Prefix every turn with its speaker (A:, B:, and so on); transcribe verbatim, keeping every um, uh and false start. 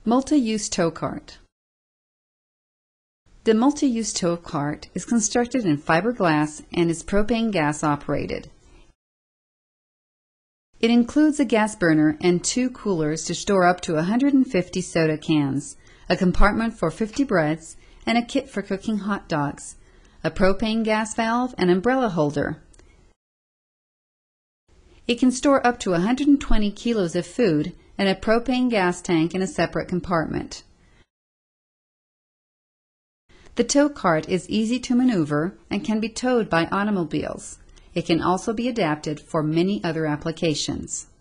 A: Multi-use tow cart. The multi-use tow cart is constructed in fiberglass and is propane gas operated. It includes a gas burner and two coolers to store up to one hundred fifty soda cans, a compartment for fifty breads, and a kit for cooking hot dogs, a propane gas valve, and umbrella holder. It can store up to one hundred twenty kilos of food and a propane gas tank in a separate compartment. The tow cart is easy to maneuver and can be towed by automobiles. It can also be adapted for many other applications.